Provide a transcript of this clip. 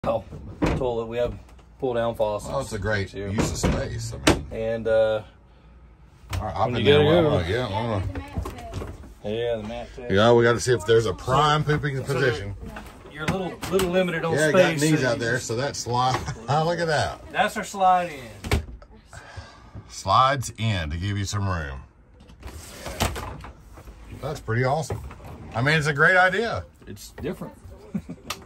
toilet. We have pull down faucets. Oh, it's a great use of space. I mean, and all right, I'll put that the mat test. Yeah, we got to see if there's a prime pooping position. You're a little limited on space. Yeah, got knees out there, so that slide. Oh, look at that. That's our slide in. Slides in to give you some room. That's pretty awesome. I mean, it's a great idea. It's different.